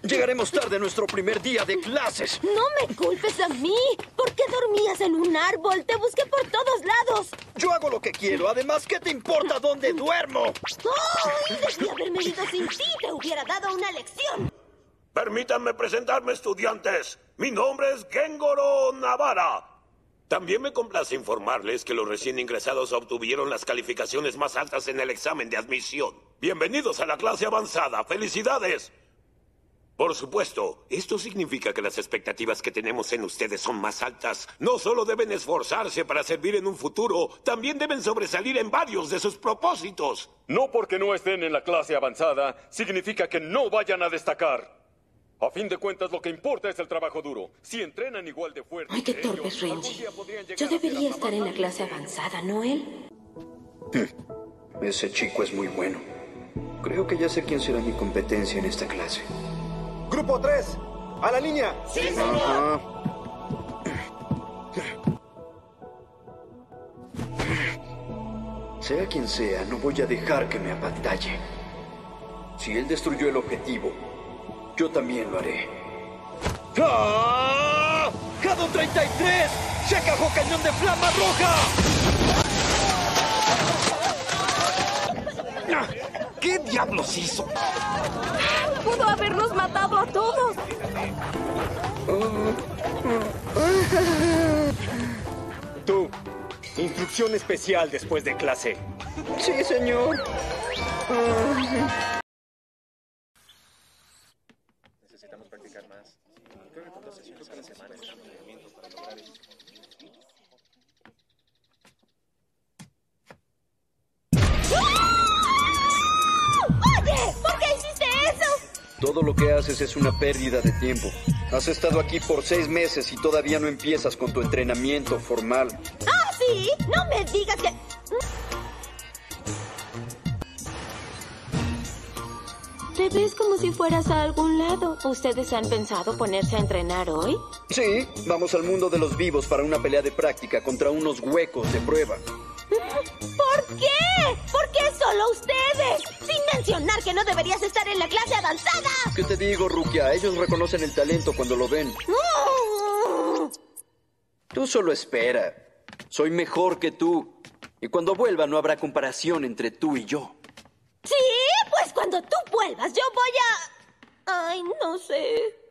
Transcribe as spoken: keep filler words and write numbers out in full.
Llegaremos tarde a nuestro primer día de clases. No me culpes a mí. ¿Por qué dormías en un árbol? Te busqué por todos lados. Yo hago lo que quiero. Además, ¿qué te importa dónde duermo? ¡Ay! Debí haberme ido sin ti. Te hubiera dado una lección. Permítanme presentarme, estudiantes. Mi nombre es Gengoro Navara. También me complace informarles que los recién ingresados obtuvieron las calificaciones más altas en el examen de admisión. Bienvenidos a la clase avanzada. ¡Felicidades! Por supuesto, esto significa que las expectativas que tenemos en ustedes son más altas. No solo deben esforzarse para servir en un futuro, también deben sobresalir en varios de sus propósitos. No porque no estén en la clase avanzada, significa que no vayan a destacar. A fin de cuentas, lo que importa es el trabajo duro. Si entrenan igual de fuerte... Ay, qué torpe es Renji. Yo debería estar en la clase avanzada, ¿no él? Ese chico es muy bueno. Creo que ya sé quién será mi competencia en esta clase. Grupo tres, a la línea. ¡Sí, señor! Ajá. Sea quien sea, no voy a dejar que me apantalle. Si él destruyó el objetivo, yo también lo haré. ¡Ah! ¡Jado treinta y tres! ¡Shakaho cañón de flama roja! ¿Qué diablos hizo? ¡Pudo habernos matado a todos! Tú, instrucción especial después de clase. Sí, señor. Necesitamos practicar más. Creo que con dos sesiones a la semana es un movimiento para lograr eso. ¡Oye! ¿Por qué hiciste eso? Todo lo que haces es una pérdida de tiempo. Has estado aquí por seis meses y todavía no empiezas con tu entrenamiento formal. ¡Ah, sí! ¡No me digas que... Te ves como si fueras a algún lado. ¿Ustedes han pensado ponerse a entrenar hoy? Sí, vamos al mundo de los vivos para una pelea de práctica contra unos huecos de prueba. ¿Por qué? ¿Por qué solo ustedes? Sin mencionar que no deberías estar en la clase avanzada. ¿Qué te digo, Rukia? Ellos reconocen el talento cuando lo ven. Mm. Tú solo espera. Soy mejor que tú. Y cuando vuelva no habrá comparación entre tú y yo. Sí, pues cuando tú vuelvas yo voy a... Ay, no sé.